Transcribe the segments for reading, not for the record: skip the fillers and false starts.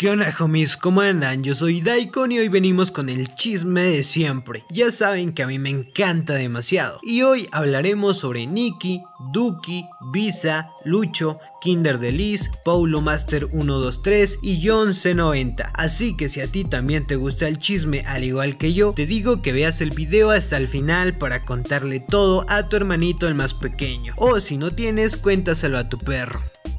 ¿Qué onda, homies? ¿Cómo andan? Yo soy Daikon y hoy venimos con el chisme de siempre. Ya saben que a mí me encanta demasiado. Y hoy hablaremos sobre Nicky, Duki, Visa, Lucho, Kinder Delice, Paulo Master 123 y John C90. Así que si a ti también te gusta el chisme al igual que yo, te digo que veas el video hasta el final para contarle todo a tu hermanito el más pequeño. O si no tienes, cuéntaselo a tu perro.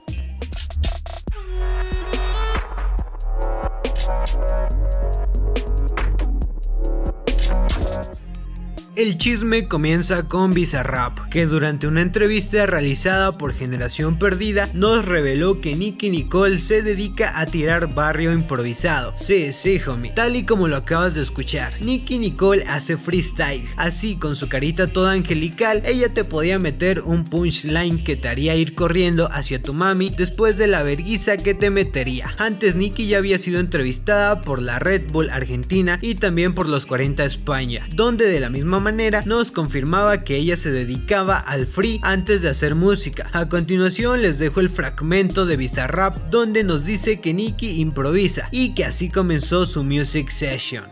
El chisme comienza con Bizarrap, que durante una entrevista realizada por Generación Perdida nos reveló que Nicki Nicole se dedica a tirar barrio improvisado. Sí, homie, tal y como lo acabas de escuchar, Nicki Nicole hace freestyle, así con su carita toda angelical, ella te podía meter un punchline que te haría ir corriendo hacia tu mami después de la verguiza que te metería. Antes Nicki ya había sido entrevistada por la Red Bull Argentina y también por los 40 España, donde de la misma manera nos confirmaba que ella se dedicaba al free antes de hacer música. A continuación les dejo el fragmento de Bizarrap donde nos dice que Nicki improvisa y que así comenzó su music session.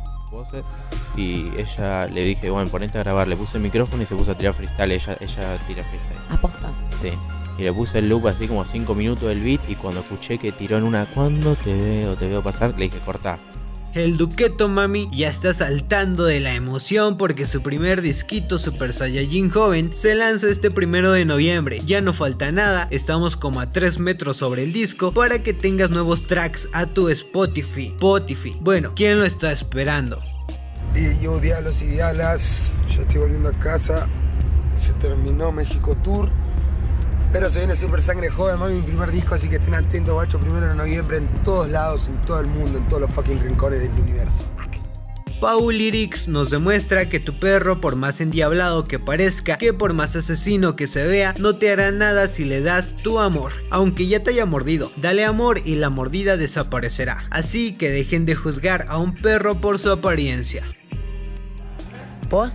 Y ella le dije, bueno, ponete a grabar, le puse el micrófono y se puso a tirar freestyle, ella tira freestyle. ¿Aposta? Sí. Y le puse el loop así como 5 minutos del beat y cuando escuché que tiró en una cuando te veo pasar, le dije cortá. El Duqueto Mami ya está saltando de la emoción porque su primer disquito Super Saiyajin Joven se lanza este 1 de noviembre. Ya no falta nada, estamos como a 3 metros sobre el disco para que tengas nuevos tracks a tu Spotify. Bueno, ¿quién lo está esperando? Y yo, diablos y diablas, yo estoy volviendo a casa, se terminó México Tour, pero se viene Super Sangre Joven, mami, mi primer disco, así que estén atentos, guacho, 1 de noviembre en todos lados, en todo el mundo, en todos los fucking rincones del universo. Pau Lyrics nos demuestra que tu perro, por más endiablado que parezca, que por más asesino que se vea, no te hará nada si le das tu amor. Aunque ya te haya mordido, dale amor y la mordida desaparecerá. Así que dejen de juzgar a un perro por su apariencia. ¿Vos?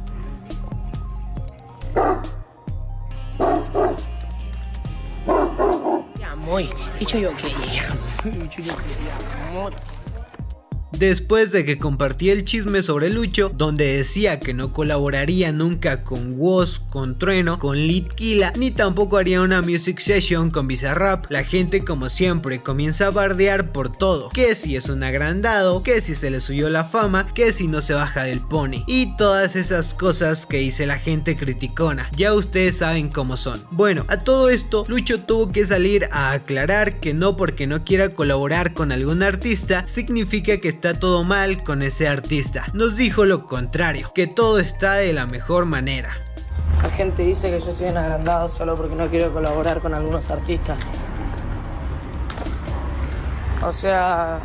Después de que compartí el chisme sobre Lucho, donde decía que no colaboraría nunca con Woz, con Trueno, con Litquila, ni tampoco haría una music session con Bizarrap, la gente como siempre comienza a bardear por todo, que si es un agrandado, que si se le subió la fama, que si no se baja del pony, y todas esas cosas que dice la gente criticona, ya ustedes saben cómo son. Bueno, a todo esto, Lucho tuvo que salir a aclarar que no porque no quiera colaborar con algún artista, significa que está todo mal con ese artista. Nos dijo lo contrario, que todo está de la mejor manera. La gente dice que yo soy un agrandado solo porque no quiero colaborar con algunos artistas. O sea,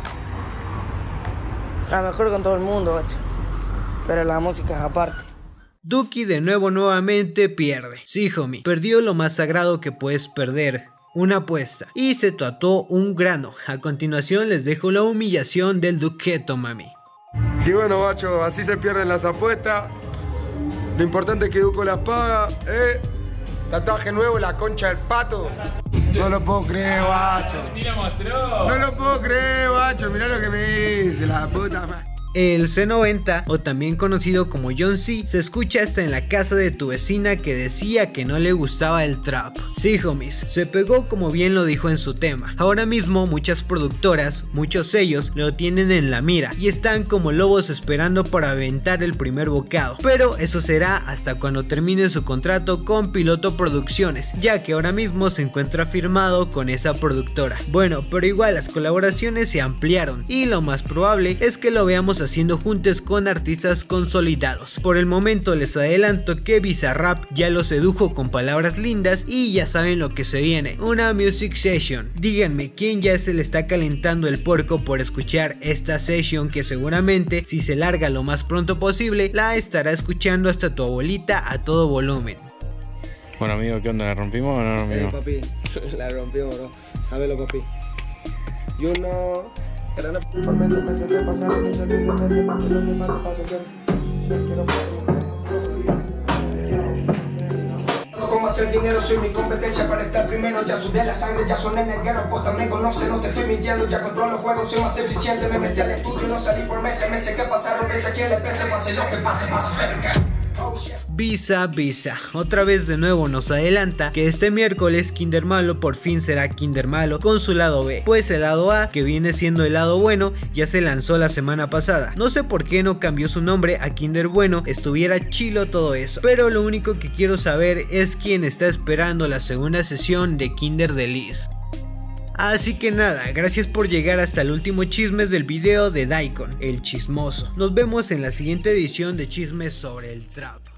a lo mejor con todo el mundo, gacho, pero la música es aparte. Duki de nuevamente pierde. Sí, homie, perdió lo más sagrado que puedes perder. Una apuesta y se tatuó un grano. A continuación les dejo la humillación del Duqueto Mami. Y bueno, macho, así se pierden las apuestas. Lo importante es que Duco las paga, Tatuaje nuevo, la concha del pato. No lo puedo creer, guacho. No lo puedo creer, guacho. Mirá lo que me dice, la puta madre. El C90, o también conocido como John C, se escucha hasta en la casa de tu vecina que decía que no le gustaba el trap. Sí, homies, se pegó como bien lo dijo en su tema. Ahora mismo muchas productoras, muchos sellos lo tienen en la mira y están como lobos esperando para aventar el primer bocado. Pero eso será hasta cuando termine su contrato con Piloto Producciones, ya que ahora mismo se encuentra firmado con esa productora. Bueno, pero igual las colaboraciones se ampliaron y lo más probable es que lo veamos haciendo juntos con artistas consolidados. Por el momento les adelanto que Bizarrap ya lo sedujo con palabras lindas y ya saben lo que se viene, una music session. Díganme quién ya se le está calentando el puerco por escuchar esta session que seguramente si se larga lo más pronto posible la estará escuchando hasta tu abuelita a todo volumen. Bueno amigo, ¿qué onda? ¿La rompimos o no la rompimos? Papi, la rompimos, bro. Sábelo, papi. Y uno... Por medio me se te pasa, me se te pasa, como hacer dinero, soy mi competencia para estar primero. Ya sudé la sangre, ya soné en el guero, posta me conoce, no te estoy mintiendo. Ya controlo los juegos, soy más eficiente. Me metí al estudio, no salí por meses que pasaron, pese a quien le pese, pase lo que pase, paso cerca. Visa, otra vez de nuevo nos adelanta que este miércoles Kinder Malo por fin será Kinder Malo con su lado B, pues el lado A, que viene siendo el lado bueno, ya se lanzó la semana pasada. No sé por qué no cambió su nombre a Kinder Bueno, estuviera chilo todo eso, pero lo único que quiero saber es quién está esperando la segunda sesión de Kinder Delice. Así que nada, gracias por llegar hasta el último chismes del video de Daikon, el chismoso. Nos vemos en la siguiente edición de chismes sobre el trap.